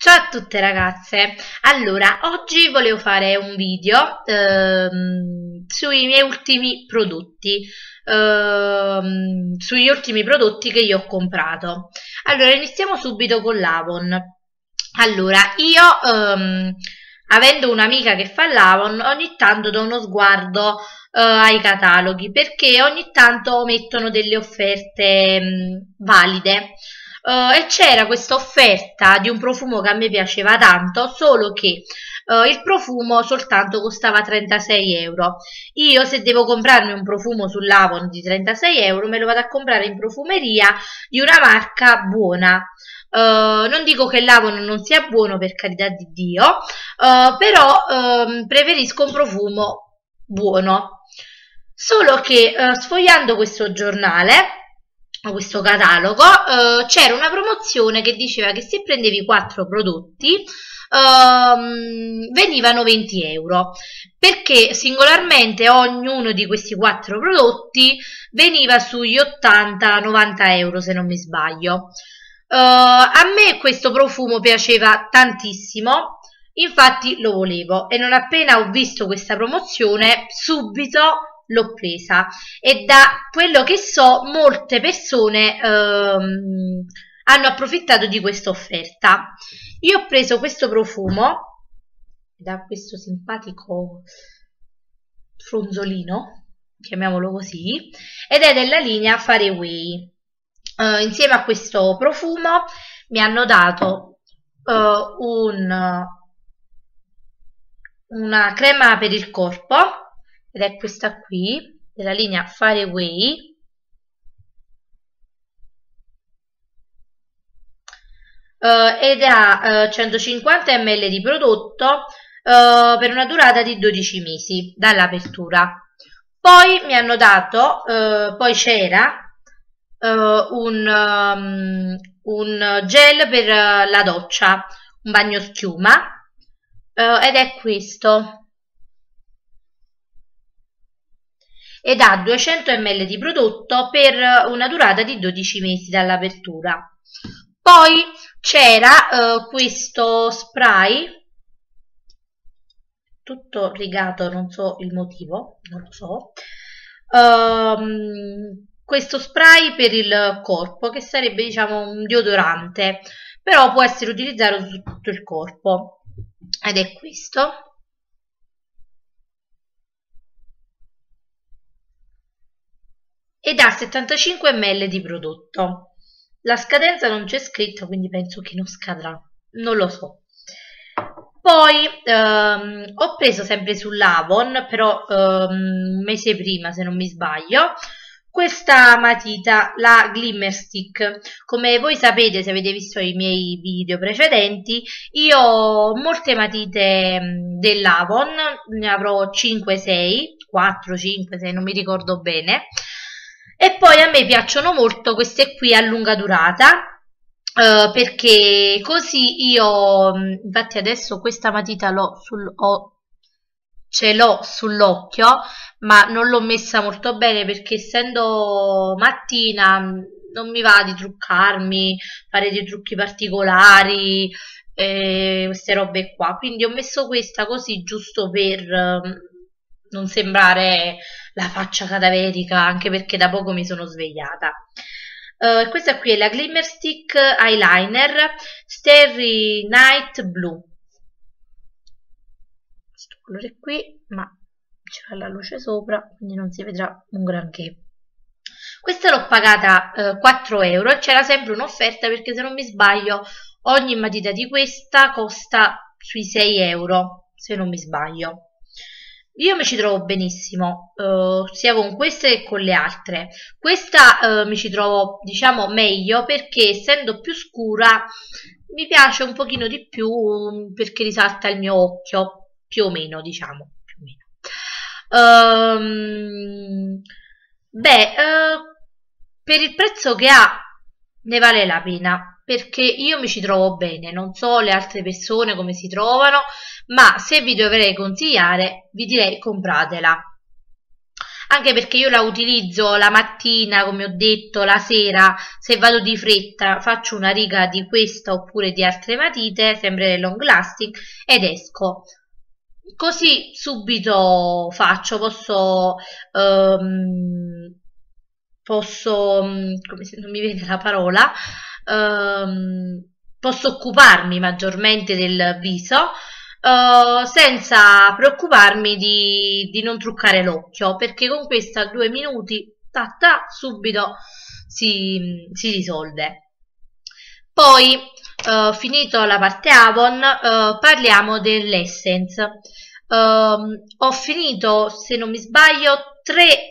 Ciao a tutte ragazze, allora oggi volevo fare un video sui miei ultimi prodotti, che io ho comprato. Allora iniziamo subito con l'Avon. Allora io avendo un'amica che fa l'Avon ogni tanto do uno sguardo ai cataloghi perché ogni tanto mettono delle offerte valide. E c'era questa offerta di un profumo che a me piaceva tanto, solo che il profumo soltanto costava 36 euro. Io se devo comprarmi un profumo sull'Avon di 36 euro me lo vado a comprare in profumeria di una marca buona. Non dico che l'Avon non sia buono, per carità di Dio, però preferisco un profumo buono. Solo che sfogliando questo giornale, questo catalogo, c'era una promozione che diceva che se prendevi 4 prodotti venivano 20 euro, perché singolarmente ognuno di questi 4 prodotti veniva sugli 80-90 euro se non mi sbaglio. A me questo profumo piaceva tantissimo, infatti lo volevo e non appena ho visto questa promozione subito l'ho presa, e da quello che so molte persone hanno approfittato di questa offerta. Io ho preso questo profumo da questo simpatico fronzolino, chiamiamolo così, ed è della linea Far Away. Insieme a questo profumo mi hanno dato una crema per il corpo, ed è questa qui, della linea Far Away. Ed ha 150 ml di prodotto per una durata di 12 mesi dall'apertura. Poi mi hanno dato, poi c'era un gel per la doccia, un bagno schiuma, ed è questo. Ed ha 200 ml di prodotto per una durata di 12 mesi dall'apertura. Poi c'era questo spray, tutto rigato, non so il motivo, non lo so, questo spray per il corpo, che sarebbe diciamo un deodorante, però può essere utilizzato su tutto il corpo, ed è questo. Ed ha 75 ml di prodotto. La scadenza non c'è scritta, quindi penso che non scadrà, non lo so. Poi ho preso sempre sull'Avon, però un mese prima se non mi sbaglio, questa matita, la Glimmer Stick. Come voi sapete, se avete visto i miei video precedenti, io ho molte matite dell'Avon, ne avrò 5-6, 4-5-6, non mi ricordo bene. E poi a me piacciono molto queste qui a lunga durata, perché così io, infatti adesso questa matita ce l'ho sull'occhio, ma non l'ho messa molto bene perché essendo mattina non mi va di truccarmi, fare dei trucchi particolari, queste robe qua, quindi ho messo questa così giusto per non sembrare la faccia cadaverica, anche perché da poco mi sono svegliata. Questa qui è la Glimmer Stick Eyeliner Starry Night Blue, questo colore qui, ma c'è la luce sopra quindi non si vedrà un granché. Questa l'ho pagata 4 euro e c'era sempre un'offerta, perché se non mi sbaglio ogni matita di questa costa sui 6 euro, se non mi sbaglio. Io mi ci trovo benissimo, sia con queste che con le altre. Questa mi ci trovo, diciamo, meglio perché essendo più scura mi piace un pochino di più, perché risalta il mio occhio, più o meno, diciamo, più o meno. Per il prezzo che ha ne vale la pena, perché io mi ci trovo bene, non so le altre persone come si trovano, ma se vi dovrei consigliare vi direi compratela. anche perché io la utilizzo la mattina, come ho detto, la sera, se vado di fretta faccio una riga di questa oppure di altre matite, sempre long lasting, ed esco. Così subito faccio, come se non mi viene la parola, posso occuparmi maggiormente del viso senza preoccuparmi di non truccare l'occhio, perché con questa 2 minuti subito si risolve. Poi finito la parte Avon, parliamo dell'Essence. Ho finito, se non mi sbaglio, 3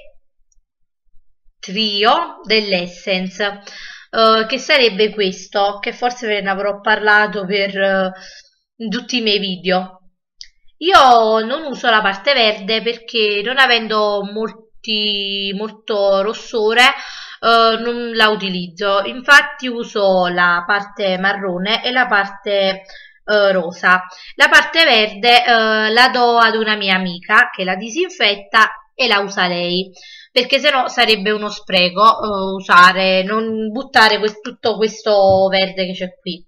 trio dell'Essence, che sarebbe questo, che forse ve ne avrò parlato per in tutti i miei video. Io non uso la parte verde perché non avendo molto rossore non la utilizzo, infatti uso la parte marrone e la parte rosa. La parte verde la do ad una mia amica che la disinfetta e la usa lei, perché sennò sarebbe uno spreco non buttare tutto questo verde che c'è qui.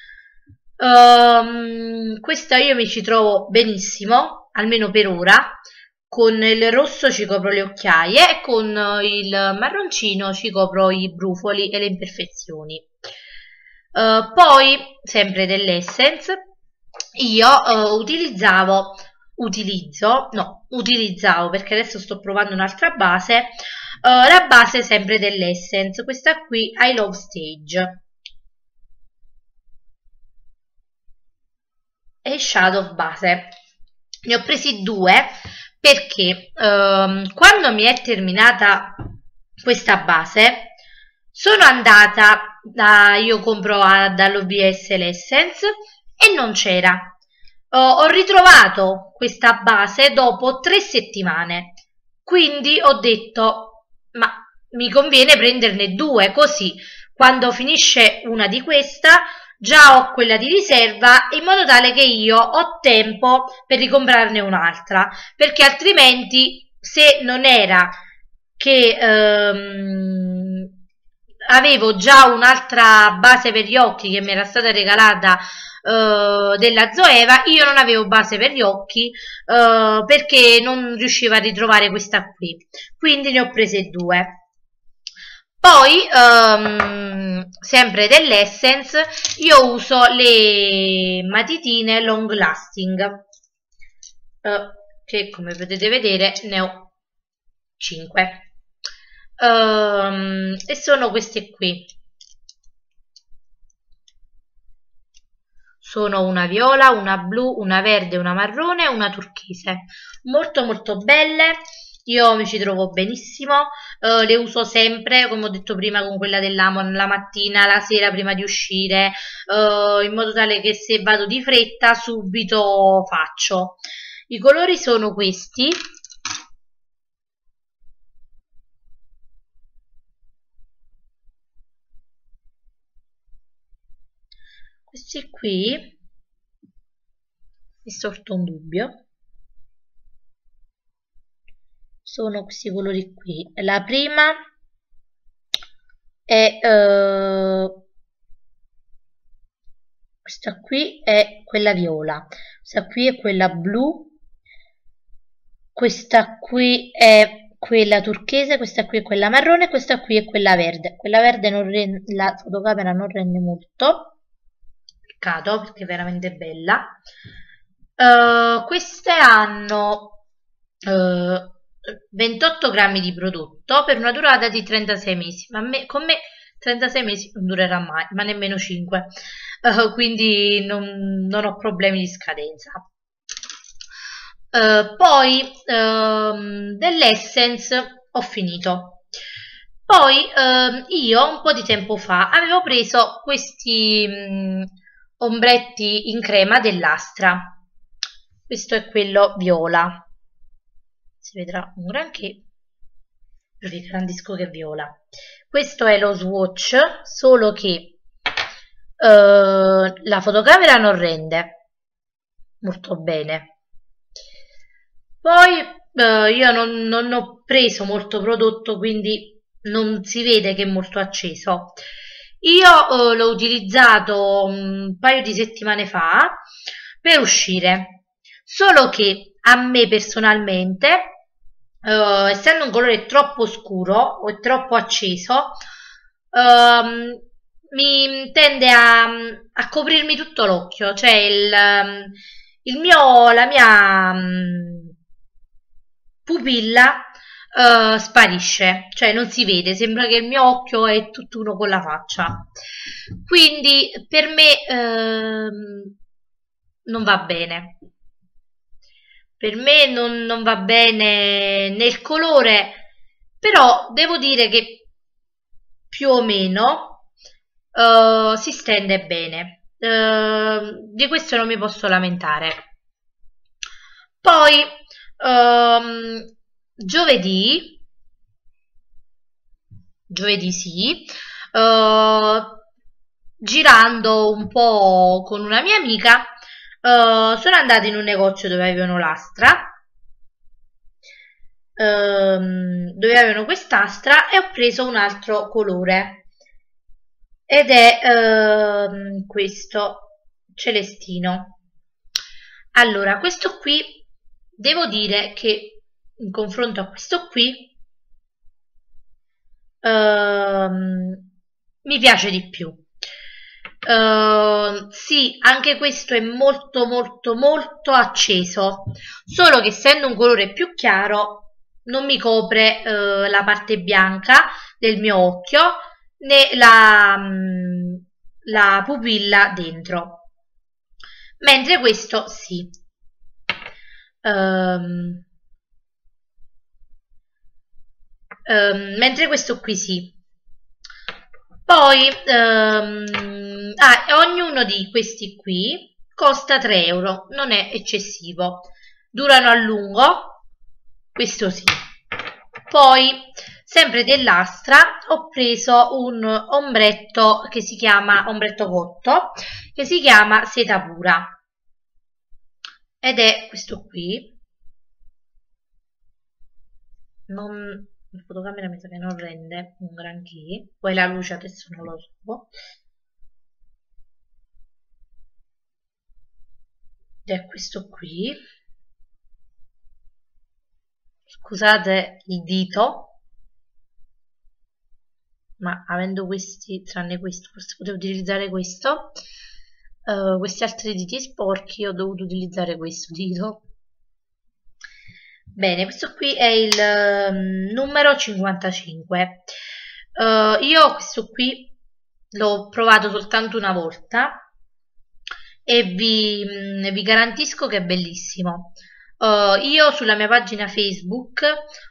Questa io mi ci trovo benissimo, almeno per ora. Con il rosso ci copro le occhiaie e con il marroncino ci copro i brufoli e le imperfezioni. Poi, sempre dell'Essence, io utilizzavo perché adesso sto provando un'altra base, la base sempre dell'Essence, questa qui, I Love Stage. E shadow base. Ne ho presi 2 perché quando mi è terminata questa base sono andata io compro dall'OBS l'Essence e non c'era. Ho ritrovato questa base dopo 3 settimane, quindi ho detto ma mi conviene prenderne 2, così quando finisce una di questa già ho quella di riserva, in modo tale che io ho tempo per ricomprarne un'altra, perché altrimenti, se non era che avevo già un'altra base per gli occhi che mi era stata regalata della Zoeva, io non avevo base per gli occhi perché non riuscivo a ritrovare questa qui, quindi ne ho prese 2. Poi, sempre dell'Essence, io uso le matitine long lasting, che come potete vedere ne ho 5. E sono queste qui. Sono una viola, una blu, una verde, una marrone e una turchese. Molto molto belle. Io mi ci trovo benissimo, le uso sempre, come ho detto prima, con quella dell'Amon, la mattina, la sera prima di uscire, in modo tale che se vado di fretta subito faccio. I colori sono questi. Questi qui, mi è sorto un dubbio. Sono questi colori qui. La prima è questa qui è quella viola, questa qui è quella blu, questa qui è quella turchese, questa qui è quella marrone, questa qui è quella verde. Quella verde la fotocamera non rende molto, peccato perché è veramente bella. Queste hanno 28 grammi di prodotto per una durata di 36 mesi, ma con me 36 mesi non durerà mai, ma nemmeno 5, quindi non ho problemi di scadenza. Poi dell'Essence ho finito. Poi io un po' di tempo fa avevo preso questi ombretti in crema dell'Astra. Questo è quello viola. Si vedrà un granché, però vi garantisco che è viola. Questo è lo swatch, solo che la fotocamera non rende molto bene. Poi io non ho preso molto prodotto, quindi non si vede che è molto acceso. Io l'ho utilizzato un paio di settimane fa per uscire, solo che a me personalmente, essendo un colore troppo scuro o troppo acceso, ehm, mi tende a coprirmi tutto l'occhio, cioè la mia pupilla sparisce, cioè non si vede, sembra che il mio occhio è tutt'uno con la faccia. Quindi per me non va bene. Per me non va bene nel colore, però devo dire che più o meno si stende bene. Di questo non mi posso lamentare. Poi giovedì sì, girando un po' con una mia amica, sono andata in un negozio dove avevano quest'astra e ho preso un altro colore ed è questo celestino. Allora, questo qui devo dire che in confronto a questo qui mi piace di più. Sì, anche questo è molto molto molto acceso, solo che essendo un colore più chiaro non mi copre la parte bianca del mio occhio né la pupilla dentro, mentre questo sì. Mentre questo qui sì. Poi ognuno di questi qui costa 3 euro, non è eccessivo, durano a lungo, questo sì. Poi sempre dell'Astra ho preso un ombretto che si chiama ombretto cotto, che si chiama Seta Pura ed è questo qui. La fotocamera mi sa che non rende un granché, poi la luce adesso non lo so. Ed è questo qui. Scusate il dito, ma avendo questi, tranne questo, forse potevo utilizzare questo. Questi altri diti sporchi, ho dovuto utilizzare questo dito. Bene, questo qui è il numero 55. Io questo qui l'ho provato soltanto una volta e vi garantisco che è bellissimo. Io sulla mia pagina Facebook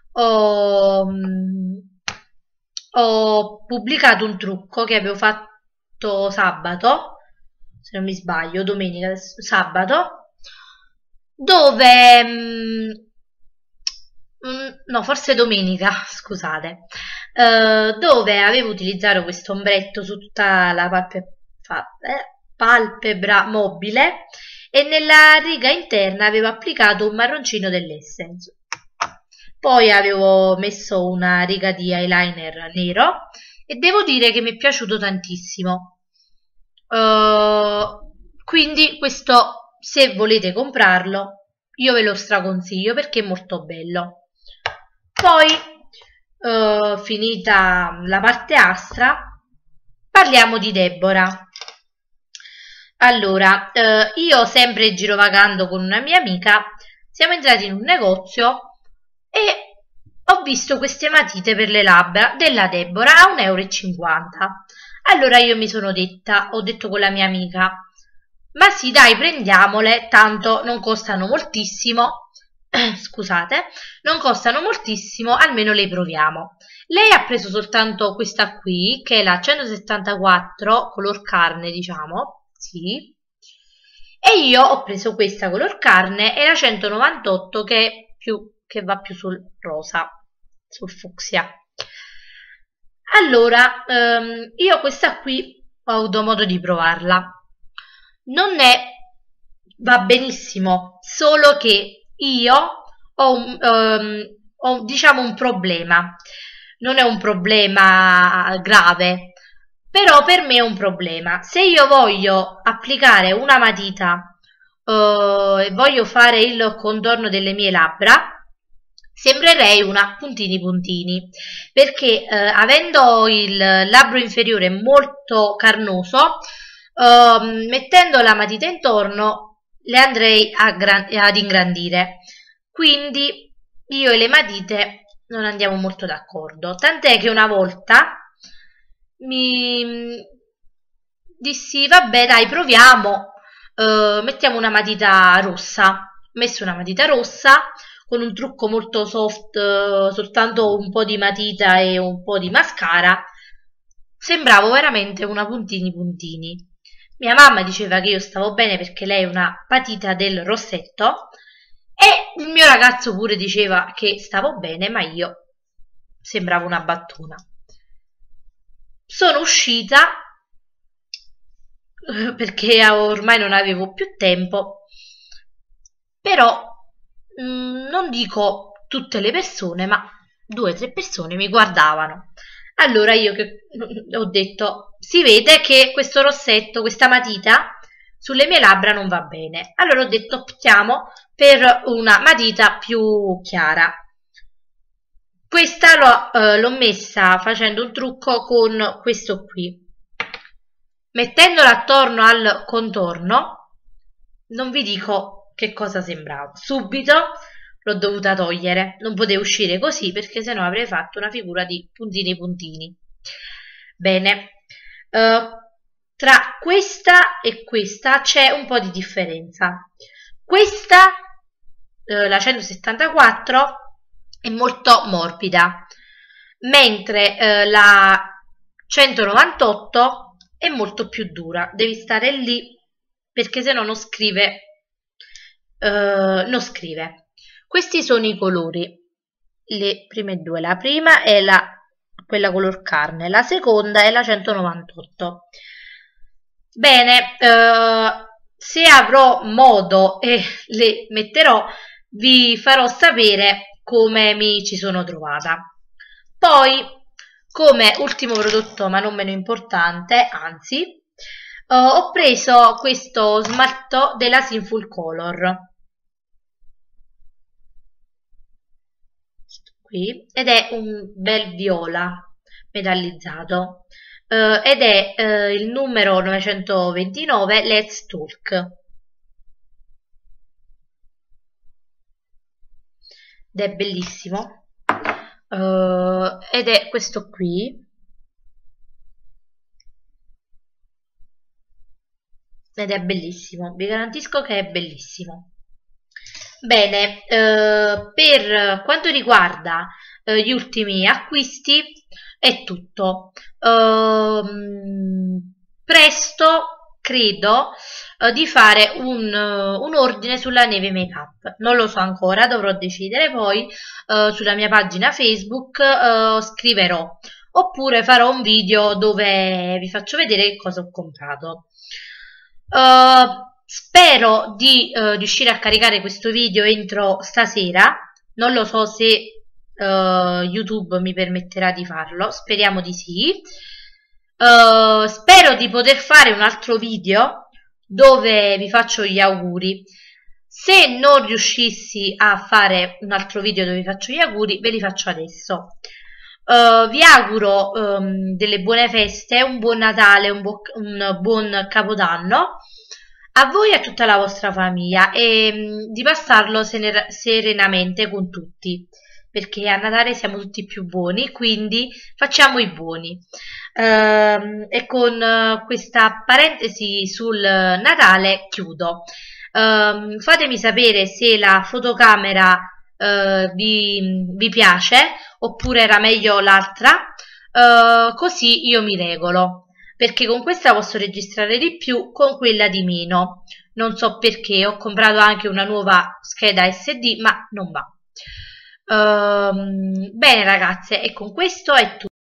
ho pubblicato un trucco che avevo fatto sabato, se non mi sbaglio, domenica, sabato, dove no, forse domenica, scusate, dove avevo utilizzato questo ombretto su tutta la palpebra mobile e nella riga interna avevo applicato un marroncino dell'Essence. Poi avevo messo una riga di eyeliner nero e devo dire che mi è piaciuto tantissimo. Quindi questo, se volete comprarlo, io ve lo straconsiglio perché è molto bello. Poi, finita la parte Astra, parliamo di Deborah. Allora, io sempre girovagando con una mia amica, siamo entrati in un negozio e ho visto queste matite per le labbra della Deborah a 1,50 euro. Allora io mi sono detta, ho detto con la mia amica, ma sì dai, prendiamole, tanto non costano moltissimo. Scusate, non costano moltissimo, almeno le proviamo. Lei ha preso soltanto questa qui, che è la 174 color carne, diciamo, sì. E io ho preso questa color carne e la 198 che va più sul rosa, sul fucsia. Allora, io questa qui ho avuto modo di provarla. Va benissimo, solo che io ho diciamo un problema. Non è un problema grave, però per me è un problema. Se io voglio applicare una matita e voglio fare il contorno delle mie labbra, sembrerei una puntini puntini, perché avendo il labbro inferiore molto carnoso, mettendo la matita intorno le andrei ad ingrandire. Quindi io e le matite non andiamo molto d'accordo, tant'è che una volta mi dissi vabbè dai proviamo, mettiamo una matita rossa. Ho messo una matita rossa con un trucco molto soft, soltanto un po' di matita e un po' di mascara. Sembravo veramente una puntini puntini. Mia mamma diceva che io stavo bene perché lei è una patita del rossetto e il mio ragazzo pure diceva che stavo bene, ma io sembravo una battuna. Sono uscita perché ormai non avevo più tempo, però non dico tutte le persone, ma 2 o 3 persone mi guardavano. Allora io che ho detto, si vede che questo rossetto, questa matita sulle mie labbra non va bene. Allora ho detto optiamo per una matita più chiara. Questa l'ho messa facendo un trucco con questo qui. Mettendola attorno al contorno, non vi dico che cosa sembrava. Subito l'ho dovuta togliere, non potevo uscire così perché sennò avrei fatto una figura di puntini puntini. Bene, tra questa e questa c'è un po' di differenza. Questa, la 174, è molto morbida, mentre la 198 è molto più dura. Devi stare lì perché se no non scrive. Non scrive. Questi sono i colori, le prime due. La prima è quella color carne, la seconda è la 198. Bene, se avrò modo e le metterò, vi farò sapere come mi ci sono trovata. Poi, come ultimo prodotto, ma non meno importante, anzi, ho preso questo smalto della Sinful Color. Qui, ed è un bel viola metallizzato ed è il numero 929 Let's Talk. Ed è bellissimo ed è questo qui ed è bellissimo, vi garantisco che è bellissimo. Bene, per quanto riguarda gli ultimi acquisti è tutto. Presto credo di fare un ordine sulla neve make up. Non lo so ancora, dovrò decidere poi. Sulla mia pagina Facebook scriverò, oppure farò un video dove vi faccio vedere che cosa ho comprato. Spero di riuscire a caricare questo video entro stasera. Non lo so se YouTube mi permetterà di farlo, speriamo di sì. Spero di poter fare un altro video dove vi faccio gli auguri. Se non riuscissi a fare un altro video dove vi faccio gli auguri, ve li faccio adesso. Vi auguro delle buone feste, un buon Natale, un buon Capodanno a voi e a tutta la vostra famiglia e di passarlo serenamente con tutti, perché a Natale siamo tutti più buoni, quindi facciamo i buoni. E con questa parentesi sul Natale chiudo. Fatemi sapere se la fotocamera vi piace oppure era meglio l'altra, così io mi regolo, perché con questa posso registrare di più, con quella di meno. Non so perché, ho comprato anche una nuova scheda SD, ma non va. Bene ragazze, e con questo è tutto.